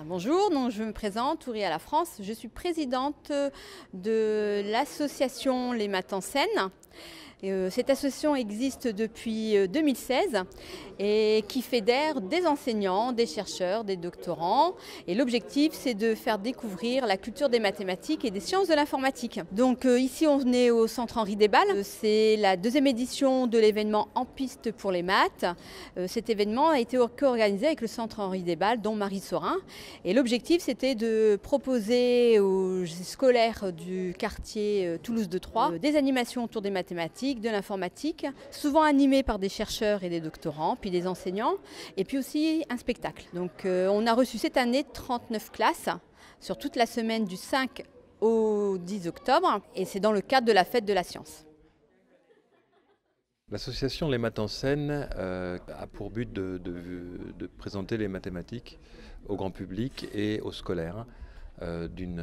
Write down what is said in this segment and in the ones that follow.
Bonjour, donc je me présente, Ouria La France. Je suis présidente de l'association Les Maths en Scène. Cette association existe depuis 2016 et qui fédère des enseignants, des chercheurs, des doctorants. Et l'objectif, c'est de faire découvrir la culture des mathématiques et des sciences de l'informatique. Donc ici, on est au Centre Henri Desballes. C'est la deuxième édition de l'événement En piste pour les maths. Cet événement a été co-organisé avec le Centre Henri Desballes, dont Marie Saurin. Et l'objectif, c'était de proposer aux scolaires du quartier Toulouse de Troyes des animations autour des mathématiques, de l'informatique, souvent animées par des chercheurs et des doctorants, puis des enseignants, et puis aussi un spectacle. Donc on a reçu cette année 39 classes sur toute la semaine du 5 au 10 octobre, et c'est dans le cadre de la fête de la science. L'association Les Maths en Scène a pour but de présenter les mathématiques au grand public et aux scolaires d'une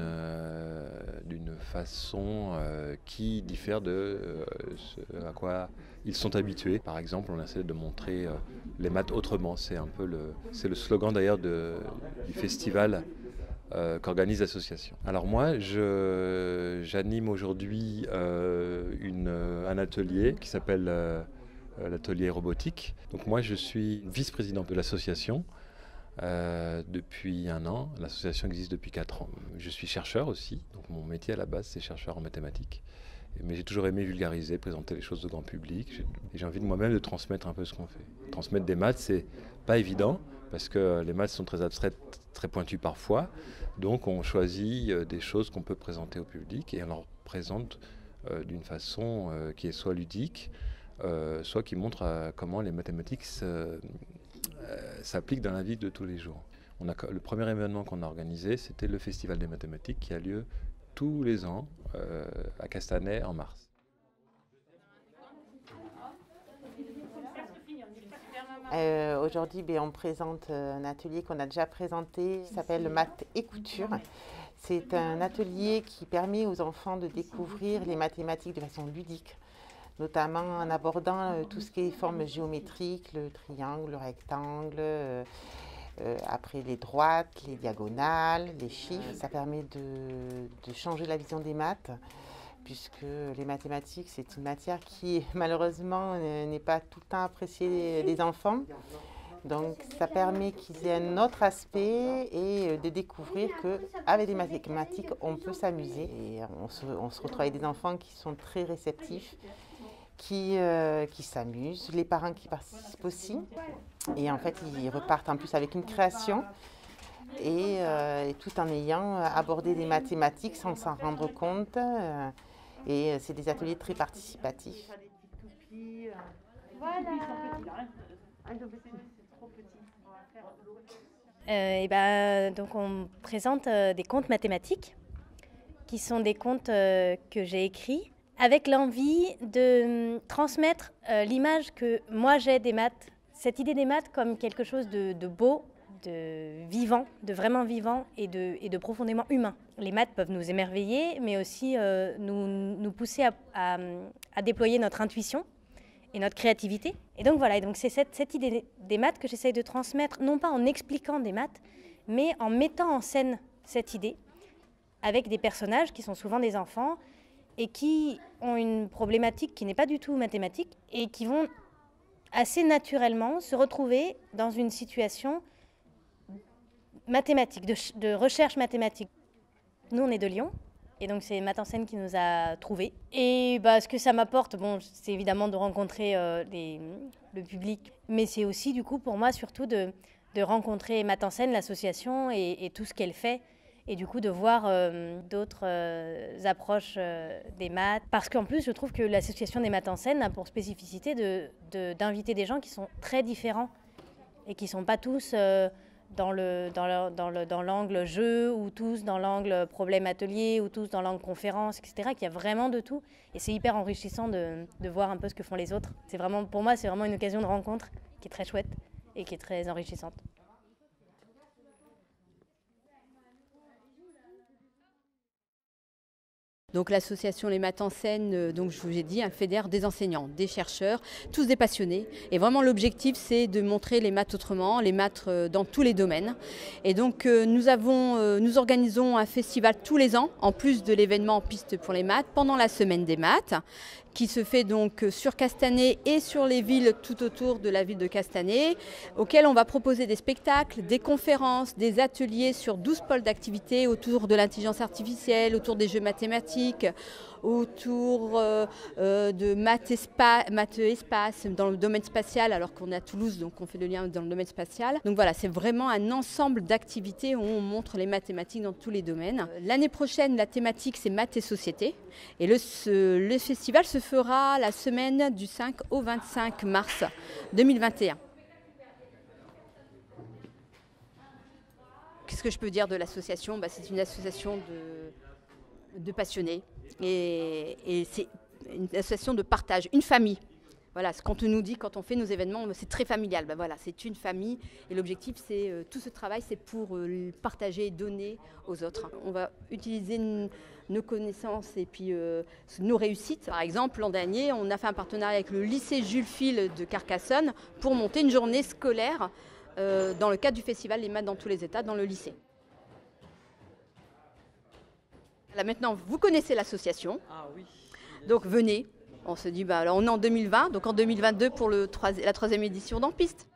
façon qui diffère de ce à quoi ils sont habitués. Par exemple, on essaie de montrer les maths autrement. C'est un peu le slogan d'ailleurs du festival qu'organise l'association. Alors moi, j'anime aujourd'hui un atelier qui s'appelle l'atelier robotique. Donc moi, je suis vice-président de l'association depuis 1 an. L'association existe depuis 4 ans. Je suis chercheur aussi, donc mon métier à la base, c'est chercheur en mathématiques. Mais j'ai toujours aimé vulgariser, présenter les choses au grand public. J'ai envie de moi-même de transmettre un peu ce qu'on fait. Transmettre des maths, c'est pas évident, parce que les maths sont très abstraites, très pointues parfois. Donc on choisit des choses qu'on peut présenter au public et on leur présente d'une façon qui est soit ludique, soit qui montre comment les mathématiques s'appliquent dans la vie de tous les jours. Le premier événement qu'on a organisé, c'était le Festival des mathématiques qui a lieu tous les ans à Castanet en mars. Aujourd'hui, on présente un atelier qu'on a déjà présenté, qui s'appelle Maths et Couture. C'est un atelier qui permet aux enfants de découvrir les mathématiques de façon ludique, notamment en abordant tout ce qui est formes géométriques, le triangle, le rectangle, après les droites, les diagonales, les chiffres. Ça permet de changer la vision des maths, puisque les mathématiques, c'est une matière qui, malheureusement, n'est pas tout le temps appréciée des enfants. Donc, ça permet qu'ils aient un autre aspect et de découvrir qu'avec les mathématiques, on peut s'amuser. Et on se retrouve avec des enfants qui sont très réceptifs, qui s'amusent, les parents qui participent aussi. Et en fait, ils repartent en plus avec une création. Et tout en ayant abordé des mathématiques sans s'en rendre compte. Et c'est des ateliers très participatifs. Donc on présente des contes mathématiques qui sont des contes que j'ai écrits avec l'envie de transmettre l'image que moi j'ai des maths, cette idée des maths comme quelque chose de beau, de vivant, de vraiment vivant et de profondément humain. Les maths peuvent nous émerveiller, mais aussi nous pousser à déployer notre intuition et notre créativité. Et donc voilà, c'est cette idée des maths que j'essaye de transmettre, non pas en expliquant des maths, mais en mettant en scène cette idée avec des personnages qui sont souvent des enfants et qui ont une problématique qui n'est pas du tout mathématique et qui vont assez naturellement se retrouver dans une situation mathématique, de recherche mathématique. Nous, on est de Lyon, et donc c'est Maths en Scène qui nous a trouvés. Et ce que ça m'apporte, c'est évidemment de rencontrer le public, mais c'est aussi, du coup, pour moi, surtout de rencontrer Maths en Scène, l'association, et tout ce qu'elle fait, et du coup de voir d'autres approches des maths. Parce qu'en plus, je trouve que l'association des Maths en Scène a pour spécificité d'inviter des gens qui sont très différents, et qui ne sont pas tous dans l'angle jeu, ou tous dans l'angle problème atelier, ou tous dans l'angle conférence, etc., qu'il y a vraiment de tout. Et c'est hyper enrichissant de voir un peu ce que font les autres. Pour moi, c'est vraiment une occasion de rencontre qui est très chouette et qui est très enrichissante. Donc l'association Les Maths en Scène, donc je vous ai dit, fédère des enseignants, des chercheurs, tous des passionnés. Et vraiment l'objectif c'est de montrer les maths autrement, les maths dans tous les domaines. Et donc nous organisons un festival tous les ans, en plus de l'événement Piste pour les maths, pendant la semaine des maths, qui se fait donc sur Castanet et sur les villes tout autour de la ville de Castanet, auquel on va proposer des spectacles, des conférences, des ateliers sur 12 pôles d'activité autour de l'intelligence artificielle, autour des jeux mathématiques, autour de maths espace dans le domaine spatial, alors qu'on est à Toulouse, donc on fait le lien dans le domaine spatial. Donc voilà, c'est vraiment un ensemble d'activités où on montre les mathématiques dans tous les domaines. L'année prochaine, la thématique, c'est maths et société. Et le festival se fera la semaine du 5 au 25 mars 2021. Qu'est-ce que je peux dire de l'association ? C'est une association de passionnés et c'est une association de partage, une famille. Voilà, ce qu'on nous dit quand on fait nos événements, c'est très familial. Voilà, c'est une famille et l'objectif, c'est tout ce travail, c'est pour partager et donner aux autres. On va utiliser nos connaissances et puis nos réussites. Par exemple, l'an dernier, on a fait un partenariat avec le lycée Jules Fil de Carcassonne pour monter une journée scolaire dans le cadre du festival Les Maths dans tous les états dans le lycée. Là maintenant, vous connaissez l'association. Ah oui. Donc venez. On se dit, on est en 2020, donc en 2022 pour la 3e édition d'En Piste.